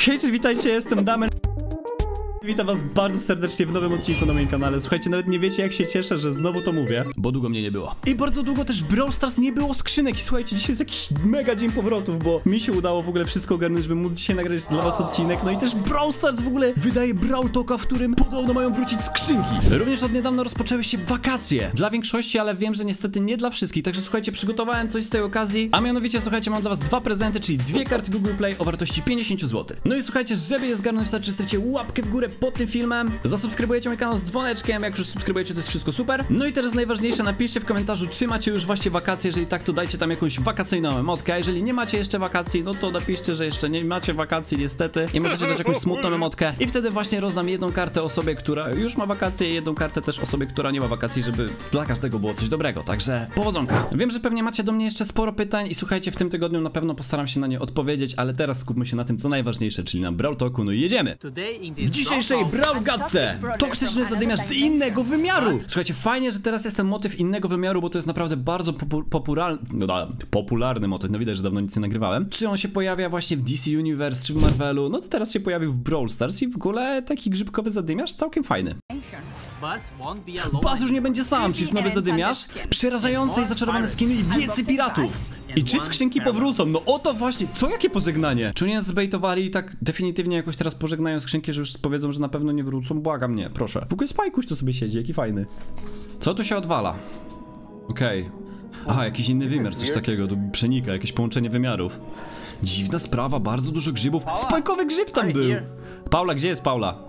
Hej, witajcie, jestem Damian. Witam was bardzo serdecznie w nowym odcinku na moim kanale. Słuchajcie, nawet nie wiecie jak się cieszę, że znowu to mówię, bo długo mnie nie było. I bardzo długo też w Brawl Stars nie było skrzynek. I słuchajcie, dzisiaj jest jakiś mega dzień powrotów, bo mi się udało w ogóle wszystko ogarnąć, żeby móc dzisiaj nagrać dla was odcinek. No i też Brawl Stars w ogóle wydaje Brawl Talka, w którym podobno mają wrócić skrzynki. Również od niedawna rozpoczęły się wakacje. Dla większości, ale wiem, że niestety nie dla wszystkich. Także słuchajcie, przygotowałem coś z tej okazji. A mianowicie, słuchajcie, mam dla was dwa prezenty, czyli dwie karty Google Play o wartości 50 zł. No i słuchajcie, żeby je zgarnąć, wystarczy, że stawicie łapkę w górę pod tym filmem. Zasubskrybujecie mój kanał z dzwoneczkiem, jak już subskrybujecie, to jest wszystko super. No i teraz najważniejsze, napiszcie w komentarzu, czy macie już właśnie wakacje. Jeżeli tak, to dajcie tam jakąś wakacyjną emotkę, a jeżeli nie macie jeszcze wakacji, no to napiszcie, że jeszcze nie macie wakacji niestety i możecie dać jakąś smutną emotkę. I wtedy właśnie rozdam jedną kartę osobie, która już ma wakacje, i jedną kartę też osobie, która nie ma wakacji, żeby dla każdego było coś dobrego. Także powodzonka. Wiem, że pewnie macie do mnie jeszcze sporo pytań i słuchajcie, w tym tygodniu na pewno postaram się na nie odpowiedzieć, ale teraz skupmy się na tym, co najważniejsze, czyli na Brawl Talku. No i jedziemy! W dzisiejszej Brawl Gadce toksyczny zadymiarz z innego wymiaru. Słuchajcie, fajnie, że teraz jest ten motyw innego wymiaru, bo to jest naprawdę bardzo popularny motyw. No widać, że dawno nic nie nagrywałem. Czy on się pojawia właśnie w DC Universe, czy w Marvelu? No to teraz się pojawił w Brawl Stars i w ogóle taki grzybkowy zadymiarz całkiem fajny. Buzz już nie będzie sam, czyli jest nowy zadymiarz, przerażające i zaczarowane skiny i więcej piratów. I czy skrzynki powrócą? No oto właśnie, co jakie pożegnanie? Czy oni nas zbejtowali i tak definitywnie jakoś teraz pożegnają skrzynki, że już powiedzą, że na pewno nie wrócą? Błagam, nie, proszę. W ogóle Spajkuś tu sobie siedzi, jaki fajny. Co tu się odwala? Okej. Aha, jakiś inny wymiar, coś takiego, tu przenika, jakieś połączenie wymiarów. Dziwna sprawa, bardzo dużo grzybów. Spajkowy grzyb tam był! Paula, gdzie jest Paula?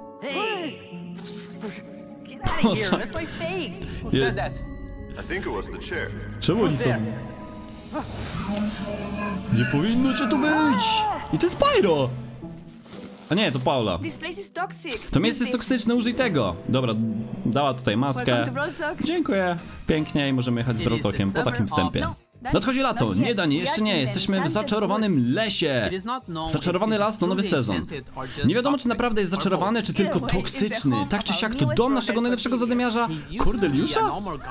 Czemu oni są? Nie powinno cię tu być! I to jest Pyro! A nie, to Paula. To miejsce jest toksyczne, użyj tego. Dobra, dała tutaj maskę. Dziękuję. Pięknie i możemy jechać z Brawl Talkiem po takim wstępie. Nadchodzi lato, nie Dani, jeszcze nie, jesteśmy w zaczarowanym lesie. Zaczarowany las to nowy sezon. Nie wiadomo, czy naprawdę jest zaczarowany, czy tylko toksyczny. Tak czy siak, to dom naszego najlepszego zadymiarza, Cordeliusza?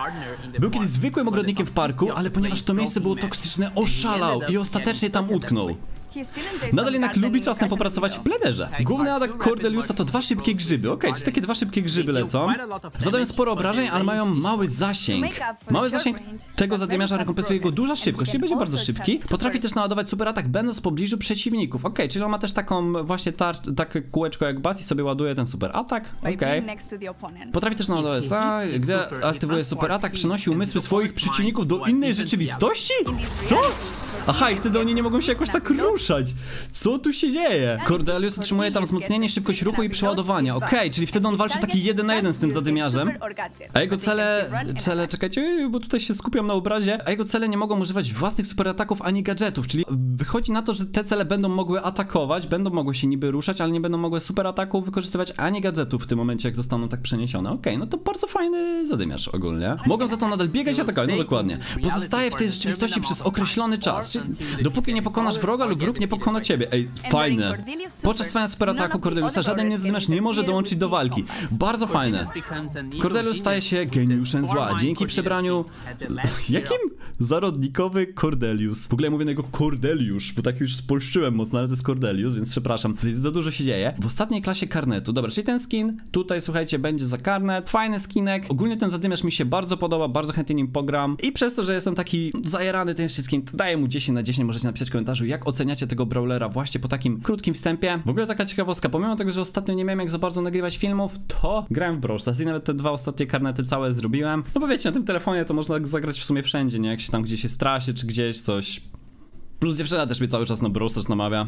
Był kiedyś zwykłym ogrodnikiem w parku, ale ponieważ to miejsce było toksyczne, oszalał i ostatecznie tam utknął. Nadal jednak lubi czasem popracować w plenerze. Główny atak Cordeliusa to dwa szybkie grzyby. Okej, czy takie dwa szybkie grzyby lecą? Zadają sporo obrażeń, ale mają mały zasięg. Mały zasięg tego zadymiarza rekompensuje jego duża szybkość, czyli będzie bardzo szybki. Potrafi też naładować super atak, będąc w pobliżu przeciwników. Okej, czyli on ma też taką właśnie takie kółeczko jak Buzz i sobie ładuje ten super atak. Okej. Potrafi też naładować, gdy aktywuje super atak, przenosi umysły swoich przeciwników do innej rzeczywistości? Co? Aha, i wtedy oni nie mogą się jakoś tak ruszać. Co tu się dzieje? Cordelius otrzymuje tam wzmocnienie, szybkość ruchu i przeładowania. Okej, czyli wtedy on walczy taki 1 na 1 z tym zadymiarzem. A jego cele, czekajcie, bo tutaj się skupiam na obrazie. A jego cele nie mogą używać własnych superataków ani gadżetów, czyli wychodzi na to, że te cele będą mogły atakować, będą mogły się niby ruszać, ale nie będą mogły superataków wykorzystywać ani gadżetów w tym momencie, jak zostaną tak przeniesione. Okej, no to bardzo fajny zadymiarz ogólnie. Mogą za to nadal biegać i atakować, no dokładnie. Pozostaje w tej rzeczywistości przez określony czas. Dopóki nie pokonasz wroga lub wróg nie pokona ciebie. Ej, fajne. Podczas trwania superataku Cordeliusa żaden zadymiarz nie może dołączyć do walki. Bardzo fajne. Cordelius staje się geniuszem zła. Dzięki przebraniu... Jakim? Zarodnikowy Cordelius. W ogóle ja mówię na jego Cordeliusz, bo tak już spolszczyłem mocno, ale to jest Cordelius, więc przepraszam. Tutaj za dużo się dzieje. W ostatniej klasie karnetu. Dobra, czyli ten skin tutaj, słuchajcie, będzie za karnet. Fajny skinek. Ogólnie ten zadymiarz mi się bardzo podoba, bardzo chętnie nim pogram. I przez to, że jestem taki zajarany tym wszystkim, to daję mu 10 na 10. Możecie napisać w komentarzu, jak oceniacie tego brawlera właśnie po takim krótkim wstępie. W ogóle taka ciekawostka, pomimo tego, że ostatnio nie miałem jak za bardzo nagrywać filmów, to grałem w Brawl Stars i nawet te dwa ostatnie karnety całe zrobiłem. No bo wiecie, na tym telefonie to można zagrać w sumie wszędzie, nie? Jak się tam gdzieś jest w trasie, czy gdzieś coś. Plus dziewczyna też mnie cały czas na Brawl Stars namawia.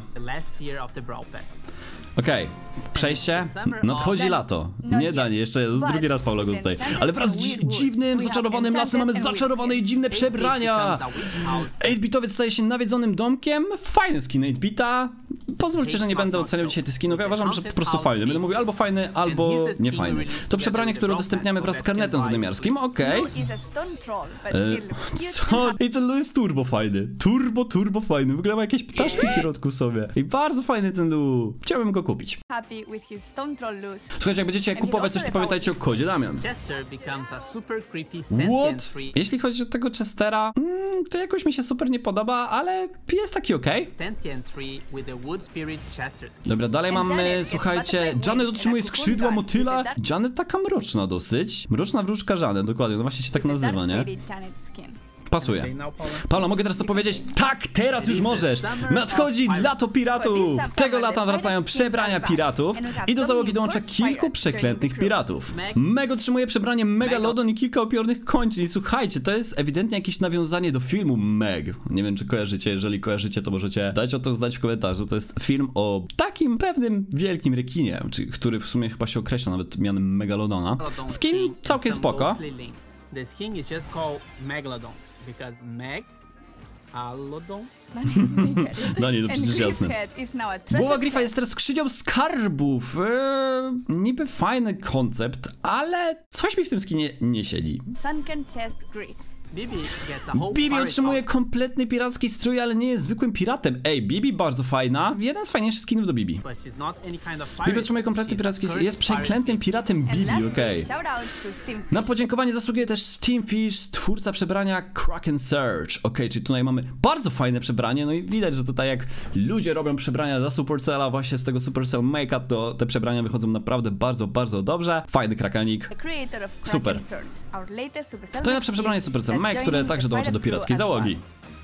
Okej, przejście. Nadchodzi lato. Nie Dani, jeszcze drugi raz Paula go tutaj. Ale wraz z dziwnym, zaczarowanym lasem mamy zaczarowane i dziwne przebrania. 8-bitowiec staje się nawiedzonym domkiem. Fajny skin 8-bita. Pozwólcie, że nie będę oceniał dzisiaj tych skinów. Ja uważam, że po prostu fajny. Będę mówił albo fajny, albo nie fajny. To przebranie, które udostępniamy wraz z karnetem zadymiarskim. Okej. Co? I ten Lu jest turbo fajny. Turbo fajny. W ogóle ma jakieś ptaszki w środku sobie. I bardzo fajny ten Lu. Chciałbym go kupić. Słuchajcie, jak będziecie kupować coś, to pamiętajcie o kodzie Damian. What? Jeśli chodzi o tego Chestera, to jakoś mi się super nie podoba, ale jest taki okej. Dobra, dalej mamy, słuchajcie, Janet otrzymuje skrzydła motyla. Janet taka mroczna dosyć. Mroczna wróżka Janet, dokładnie, no właśnie się tak nazywa, nie? Pasuje. Paula, mogę teraz to powiedzieć? Tak, teraz już możesz! Nadchodzi lato piratów! Tego lata wracają przebrania piratów i do załogi dołącza kilku przeklętych piratów. Meg otrzymuje przebranie Megalodon i kilka upiornych kończyn. I słuchajcie, to jest ewidentnie jakieś nawiązanie do filmu Meg. Nie wiem, czy kojarzycie, jeżeli kojarzycie, to możecie dać o to znać w komentarzu. To jest film o takim pewnym wielkim rekinie, który w sumie chyba się określa nawet mianem Megalodona. Skin całkiem spoko. The skin is just called Megalodon because Megalodon. No nie, to przecież jasne. Głowa Griffa jest teraz skrzynią skarbów. Niby fajny koncept, ale coś mi w tym skinie nie siedzi. Sunken chest Griff. Bibi otrzymuje kompletny piracki strój, ale nie jest zwykłym piratem. Ej, Bibi bardzo fajna. Jeden z fajniejszych skinów do Bibi. Bibi otrzymuje kompletny piracki strój. Jest przeklętym piratem Bibi, okej. Na podziękowanie zasługuje też Steamfish, twórca przebrania Kraken Surge. Okej, czyli tutaj mamy bardzo fajne przebranie. No i widać, że tutaj jak ludzie robią przebrania za Supercella, właśnie z tego Supercell Make-up, to te przebrania wychodzą naprawdę bardzo, bardzo dobrze. Fajny krakanik. Super. To najlepsze przebranie Supercell Meg, które także dołącza do pirackiej załogi.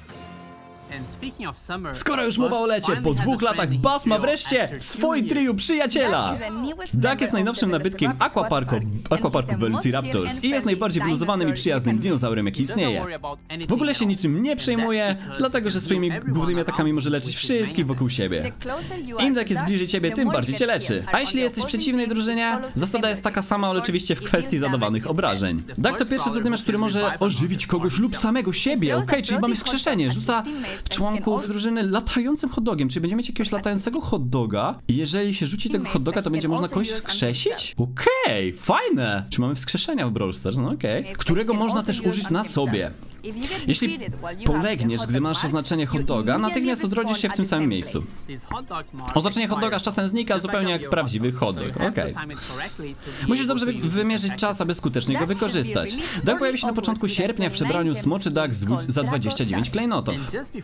Skoro już mowa o lecie, po 2 latach Buzz ma wreszcie w swoim triu przyjaciela! Duck jest najnowszym nabytkiem Aquaparku Velociraptors i jest najbardziej wyluzowanym i przyjaznym dinozaurem, jaki istnieje. W ogóle się niczym nie przejmuje, dlatego że swoimi głównymi atakami może leczyć wszystkich wokół siebie. Im Duck jest bliżej ciebie, tym bardziej cię leczy. A jeśli jesteś w przeciwnej drużynie, zasada jest taka sama, ale oczywiście w kwestii zadawanych obrażeń. Duck to pierwszy zadymiarz, który może ożywić kogoś lub samego siebie. Okej, czyli mamy wskrzeszenie, rzuca członków drużyny latającym hot dogiem, czyli będziemy mieć jakiegoś latającego hot doga i jeżeli się rzuci tego hot doga, to będzie można kogoś wskrzesić? Okej, fajne! Czy mamy wskrzeszenia w Brawl Stars? No okej. Którego można też użyć na sobie. Jeśli polegniesz, gdy masz oznaczenie hot doga, natychmiast odrodzisz się w tym samym miejscu. Oznaczenie hot doga z czasem znika, zupełnie jak prawdziwy hot dog. Okej. Musisz dobrze wymierzyć czas, aby skutecznie go wykorzystać. Duck pojawi się na początku sierpnia w przebraniu Smoczy Duck za 29 klejnotów.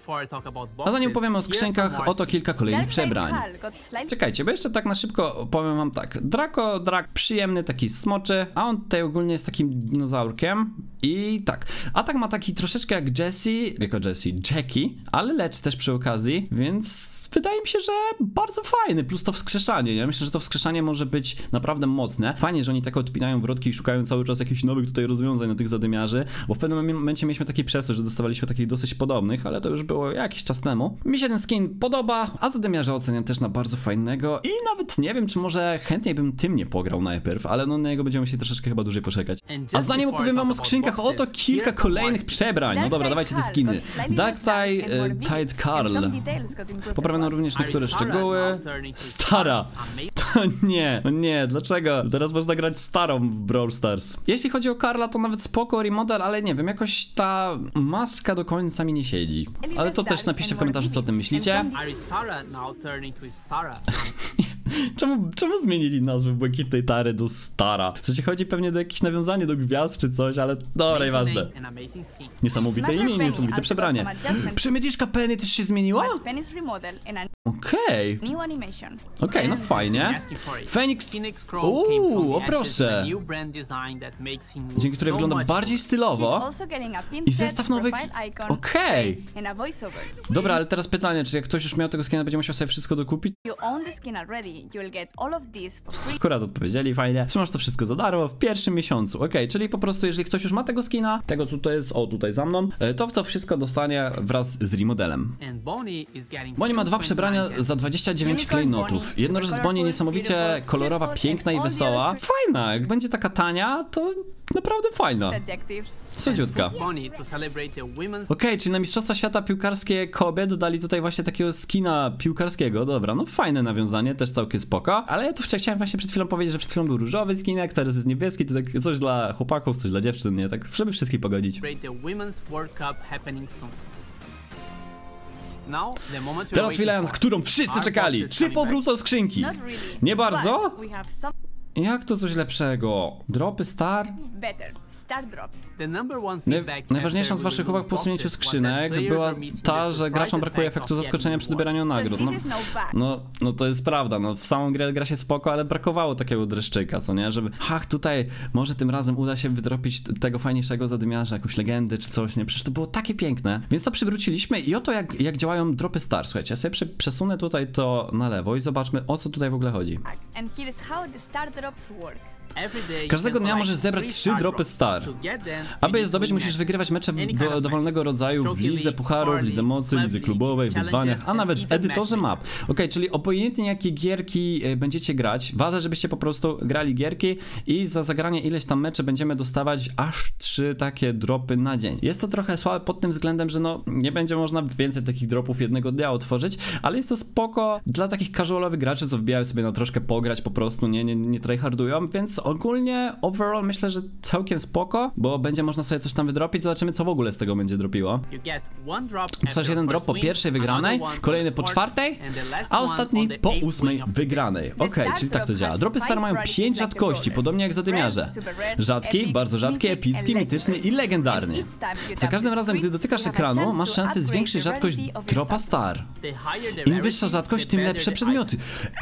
A zanim powiemy o skrzynkach, oto kilka kolejnych przebrań. Czekajcie, bo jeszcze tak na szybko powiem wam tak. Draco, przyjemny, taki smoczy, a on tutaj ogólnie jest takim dinozaurkiem. I tak, atak ma taki troszeczkę jak Jackie, ale leczy też przy okazji, więc wydaje mi się, że bardzo fajny, plus to wskrzeszanie, ja myślę, że to wskrzeszanie może być naprawdę mocne. Fajnie, że oni tak odpinają wrotki i szukają cały czas jakichś nowych tutaj rozwiązań na tych zadymiarzy, bo w pewnym momencie mieliśmy taki przestój, że dostawaliśmy takich dosyć podobnych, ale to już było jakiś czas temu. Mi się ten skin podoba, a zadymiarza oceniam też na bardzo fajnego i nawet nie wiem, czy może chętniej bym tym nie pograł najpierw, ale no na niego będziemy musieli troszeczkę chyba dłużej poczekać. A zanim opowiem wam o skrzynkach, oto kilka kolejnych przebrań. No dobra, dawajcie te skiny. Duck Tide Carl. Poprawiono również niektóre szczegóły. Stara! To nie, dlaczego? Teraz można grać starą w Brawl Stars. Jeśli chodzi o Carla, to nawet spoko remodel, ale nie wiem, jakoś ta maska do końca mi nie siedzi. Ale to też napiszcie w komentarzu, co o tym myślicie. Czemu zmienili nazwę Błękitnej Tary do Stara? W sensie chodzi pewnie do jakieś nawiązanie do gwiazd czy coś, ale dobra, nieważne. Niesamowite imię i niesamowite przebranie. Przemytniczka Penny też się zmieniła? Okej, no fajnie. Phoenix. O proszę. Dzięki której wygląda bardziej stylowo. I zestaw nowych. Okej. Dobra, ale teraz pytanie, czy jak ktoś już miał tego skina, będzie musiał sobie wszystko dokupić? Akurat odpowiedzieli, fajnie. Trzymasz to wszystko za darmo w pierwszym miesiącu. Okej, czyli po prostu jeżeli ktoś już ma tego skina, tego co to jest, o tutaj za mną, to wszystko dostanie wraz z remodelem. Bonnie ma 2 przebrania za 29 klejnotów. Jednorożec z Bonnie niesamowicie kolorowa, piękna i wesoła. Fajna, jak będzie taka tania, to naprawdę fajna. Słodziutka. Okej, czyli na Mistrzostwa Świata Piłkarskie kobiet dodali tutaj właśnie takiego skina piłkarskiego. Dobra, no fajne nawiązanie, też całkiem spoko. Ale ja tu chciałem właśnie przed chwilą powiedzieć, że przed chwilą był różowy skinek, teraz jest niebieski, to tak coś dla chłopaków, coś dla dziewczyn, nie? Tak, żeby wszystkich pogodzić. Teraz chwila, na którą wszyscy czekali. Czy powrócą skrzynki? Nie bardzo? Jak to coś lepszego? Dropy star? Najważniejszą z waszych uwag po usunięciu skrzynek była ta, że graczom brakuje efektu zaskoczenia przy dobieraniu nagród. No to jest prawda, no w samą grę gra się spoko, ale brakowało takiego dreszczyka, co nie? Żeby, tutaj może tym razem uda się wydropić tego fajniejszego zadymiarza, jakąś legendę czy coś, nie? Przecież to było takie piękne. Więc to przywróciliśmy i oto jak działają dropy star. Słuchajcie, ja sobie przesunę tutaj to na lewo i zobaczmy, o co tutaj w ogóle chodzi. Każdego dnia możesz zebrać 3 dropy star. Aby je zdobyć, musisz wygrywać mecze dowolnego rodzaju w lidze pucharów, lidze mocy, lidze klubowej, wyzwaniach, a nawet w edytorze map. Czyli obojętnie jakie gierki będziecie grać, ważne, żebyście po prostu grali gierki i za zagranie ileś tam meczy będziemy dostawać aż 3 takie dropy na dzień. Jest to trochę słabe pod tym względem, że no nie będzie można więcej takich dropów jednego dnia otworzyć, ale jest to spoko dla takich casualowych graczy, co wbijają sobie na troszkę pograć po prostu, nie tryhardują, więc ogólnie, overall myślę, że całkiem spoko, bo będzie można sobie coś tam wydropić, zobaczymy co w ogóle z tego będzie dropiło. Dostajesz jeden drop po pierwszej wygranej, kolejny po czwartej, a ostatni po 8 wygranej. Czyli tak to działa. Dropy star mają 5 rzadkości, podobnie jak zadymiarze. Rzadki, bardzo rzadki, epicki, mityczny i legendarny. Za każdym razem, gdy dotykasz ekranu, masz szansę zwiększyć rzadkość dropa star. Im wyższa rzadkość, tym lepsze przedmioty.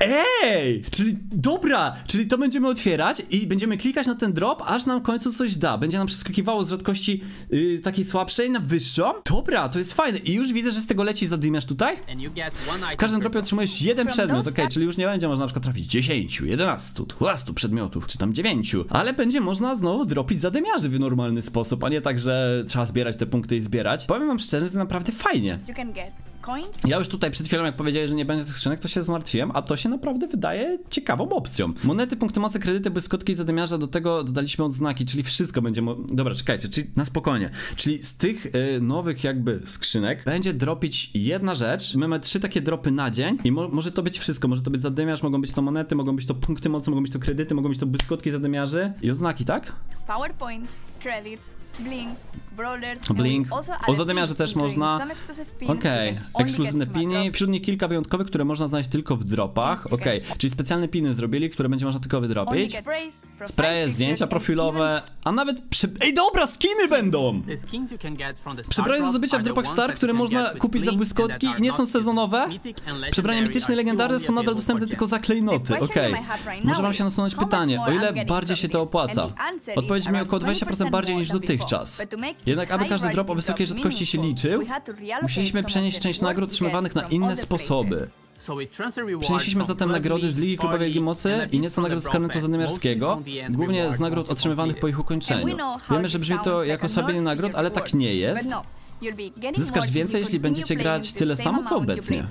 Czyli to będziemy otwierać i będziemy klikać na ten drop, aż nam w końcu coś da. Będzie nam przeskakiwało z rzadkości takiej słabszej na wyższą. Dobra, to jest fajne. I już widzę, że z tego leci zadymiarz tutaj. W każdym dropie otrzymujesz 1 przedmiot, czyli już nie będzie można na przykład trafić 10, 11, 12 przedmiotów, czy tam 9, ale będzie można znowu dropić zadymiarzy w normalny sposób, a nie tak, że trzeba zbierać te punkty i zbierać. Powiem wam szczerze, że naprawdę fajnie. Ja już tutaj przed chwilą, jak powiedziałeś, że nie będzie tych skrzynek, to się zmartwiłem, a to się naprawdę wydaje ciekawą opcją. Monety, punkty mocy, kredyty, błyskotki i zadymiarza, do tego dodaliśmy odznaki, czyli wszystko będzie... Dobra, czekajcie, czyli na spokojnie. Czyli z tych nowych jakby skrzynek będzie dropić jedna rzecz. My mamy 3 takie dropy na dzień i może to być wszystko. Może to być zadymiarz, mogą być to monety, mogą być to punkty mocy, mogą być to kredyty, mogą być to błyskotki zadymiarzy i odznaki, tak? PowerPoint, credits, Blink. O zadymiarze też można. Ekskluzywne piny. Wśród nich kilka wyjątkowych, które można znaleźć tylko w dropach. Czyli specjalne piny zrobili, które będzie można tylko wydropić. Spraye, zdjęcia profilowe, a nawet dobra, skiny będą! Przebrania do zdobycia w dropach star, które można kupić za błyskotki, nie są sezonowe. Przebrania mityczne i legendarne są nadal dostępne tylko za klejnoty. Może wam się nasunąć pytanie, o ile bardziej się to opłaca? Odpowiedź mi około 20% bardziej niż dotychczas. Jednak aby każdy drop o wysokiej rzadkości się liczył, musieliśmy przenieść część nagród otrzymywanych na inne sposoby. Przenieśliśmy zatem nagrody z Ligi Klubowej Ligi Mocy i nieco nagród z karnetu zadymiarskiego, głównie z nagród otrzymywanych po ich ukończeniu. Wiemy, że brzmi to jak osłabienie nagród, ale tak nie jest. Zyskasz więcej, jeśli będziecie grać tyle samo, co obecnie.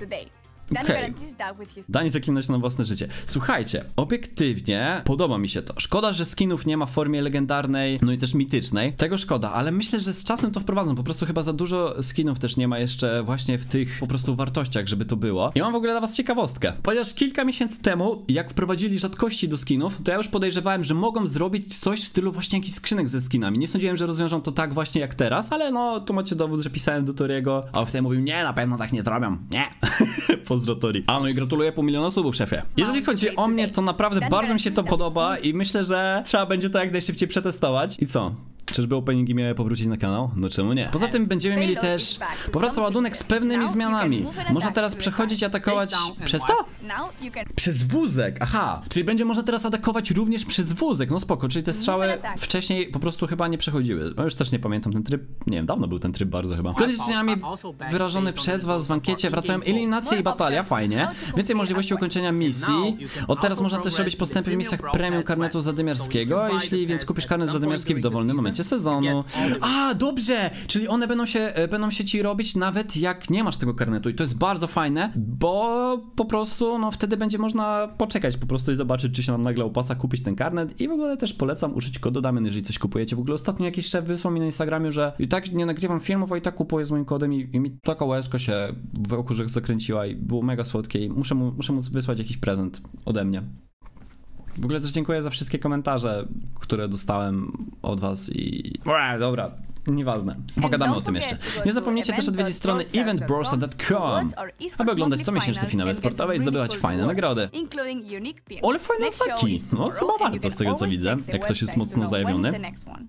Dani zaklinać na własne życie. Słuchajcie, obiektywnie podoba mi się to. Szkoda, że skinów nie ma w formie legendarnej, no i też mitycznej. Tego szkoda, ale myślę, że z czasem to wprowadzą. Po prostu chyba za dużo skinów też nie ma jeszcze właśnie w tych po prostu wartościach, żeby to było. I mam w ogóle dla was ciekawostkę. Ponieważ kilka miesięcy temu, jak wprowadzili rzadkości do skinów, to ja już podejrzewałem, że mogą zrobić coś w stylu właśnie jakichś skrzynek ze skinami. Nie sądziłem, że rozwiążą to tak właśnie jak teraz, ale no, tu macie dowód, że pisałem do Toriego, a wtedy mówił, nie, na pewno tak nie zrobią. Nie. Pozdro Tori. A no i gratuluję 500 000 subów, szefie. Jeżeli chodzi o mnie, to naprawdę bardzo mi się to podoba i myślę, że trzeba będzie to jak najszybciej przetestować. I co? Czyżby openingi miały powrócić na kanał? No czemu nie? Poza tym będziemy mieli też powraca ładunek z pewnymi zmianami. Można teraz przechodzić i atakować przez to? Przez wózek, aha. Czyli będzie można teraz atakować również przez wózek. No spoko, czyli te strzały wcześniej po prostu chyba nie przechodziły. No już też nie pamiętam ten tryb. Nie wiem, dawno był ten tryb bardzo chyba. Zgodnie z życzeniami wyrażony przez was w ankiecie wracają eliminacje i batalia, fajnie. Więcej możliwości ukończenia misji. Od teraz można też robić postępy w misjach premium karnetu zadymiarskiego. Jeśli więc kupisz karnet zadymiarski w dowolnym momencie sezonu. A, dobrze! Czyli one będą się ci robić nawet jak nie masz tego karnetu i to jest bardzo fajne, bo po prostu no wtedy będzie można poczekać po prostu i zobaczyć, czy się nam nagle opłaca kupić ten karnet i w ogóle też polecam użyć kodu Damian, jeżeli coś kupujecie. W ogóle ostatnio jakiś szef wysłał mi na Instagramie, że i tak nie nagrywam filmów, a i tak kupuję z moim kodem i mi taka łezka się w oku zakręciła i było mega słodkie i muszę móc wysłać jakiś prezent ode mnie. W ogóle też dziękuję za wszystkie komentarze, które dostałem od was i... Dobra, Nieważne. Pogadamy o tym jeszcze. Nie zapomnijcie też odwiedzić strony eventbrowser.com, aby oglądać comiesięczne finały sportowe i zdobywać fajne nagrody. Ale fajne znaki! No chyba warto z tego co widzę, jak ktoś jest mocno zajawiony.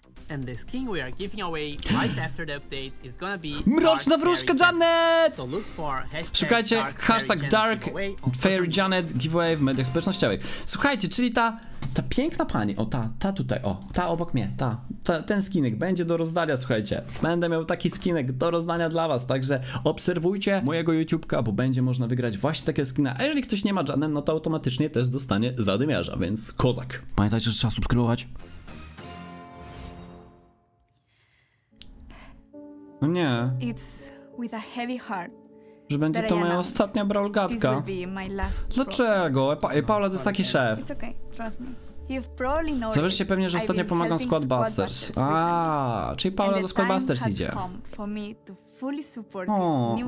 Mroczna wróżka Janet! Szukajcie hashtag Dark Fairy Janet giveaway w mediach społecznościowych. Słuchajcie, czyli ta piękna pani, o ta tutaj, o, ta obok mnie, ten skinek będzie do rozdania, słuchajcie. Będę miał taki skinek do rozdania dla was, także obserwujcie mojego YouTube'ka, bo będzie można wygrać właśnie takie skina. A jeżeli ktoś nie ma Janet, no to automatycznie też dostanie zadymiarza, więc kozak. Pamiętajcie, że trzeba subskrybować. No nie. Że będzie to moja ostatnia brawlgatka. Dlaczego? Paula to jest taki szef. Zobaczcie pewnie, że ostatnio pomagam Squad Busters. A, czyli Paula do Squad Busters idzie. O.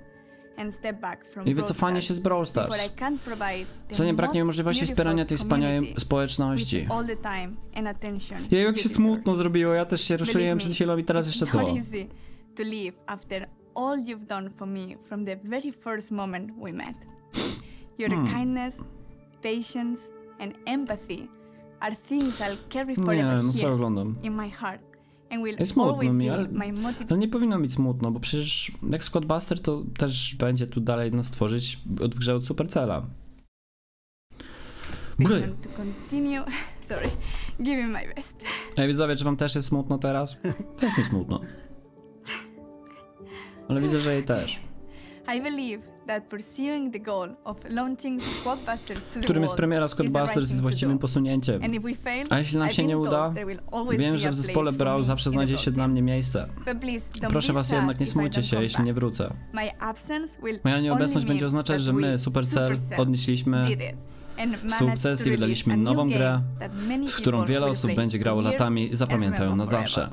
I wycofanie się z Brawl Stars. Co nie braknie możliwości wspierania tej wspaniałej społeczności. Jej, jak się smutno zrobiło, ja też się ruszyłem przed chwilą i teraz jeszcze to. All you've done for me from the very first moment we met. Your kindness, patience and empathy are things I'll carry forever here in my heart and will always be my motivation. Ale nie powinno być smutno, bo przecież jak Squad Buster to też będzie tu dalej nas tworzyć od grze od Supercella. To continue. Sorry, giving my best. Ej widzowie, czy wam też jest smutno teraz? Też mi smutno. Ale widzę, że jej też. I believe that pursuing the goal of launching Squad Busters to the którym jest premiera Squad Busters z właściwym posunięciem. A jeśli nam się nie uda, wiem, że w zespole Brawl zawsze znajdzie się dla mnie miejsce. Proszę was jednak, nie smućcie się, jeśli nie wrócę. Moja nieobecność będzie oznaczać, że my, Supercell, odnieśliśmy sukces i wydaliśmy nową grę, z którą wiele osób będzie grało latami i zapamiętają na zawsze.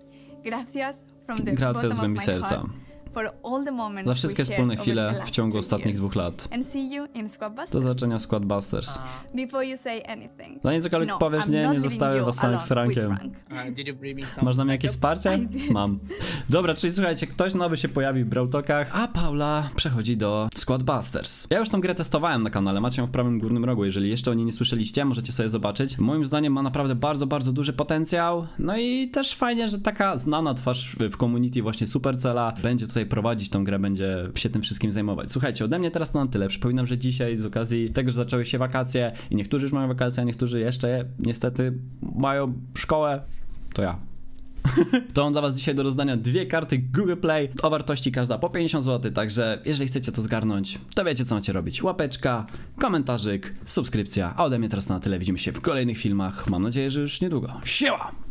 Gracja z głębi serca. Za wszystkie wspólne chwile w ciągu ostatnich 2 lat. Do zobaczenia w Squad Busters. Zanim cokolwiek powiesz, nie zostawię was samych z Frankiem. Masz na mnie jakieś wsparcie? Mam. Dobra, czyli słuchajcie, ktoś nowy się pojawi w Brawl Talkach, a Paula przechodzi do Squad Busters. Ja już tą grę testowałem na kanale, macie ją w prawym górnym rogu, jeżeli jeszcze o niej nie słyszeliście, możecie sobie zobaczyć. Moim zdaniem ma naprawdę bardzo duży potencjał, no i też fajnie, że taka znana twarz w community właśnie Supercella będzie tutaj prowadzić tą grę, będzie się tym wszystkim zajmować. Słuchajcie, ode mnie teraz to na tyle. Przypominam, że dzisiaj z okazji tego, że zaczęły się wakacje i niektórzy już mają wakacje, a niektórzy jeszcze niestety mają szkołę, to ja. To mam dla was dzisiaj do rozdania 2 karty Google Play o wartości każda po 50 zł, także jeżeli chcecie to zgarnąć, to wiecie co macie robić. Łapeczka, komentarzyk, subskrypcja, a ode mnie teraz to na tyle. Widzimy się w kolejnych filmach. Mam nadzieję, że już niedługo. Siema!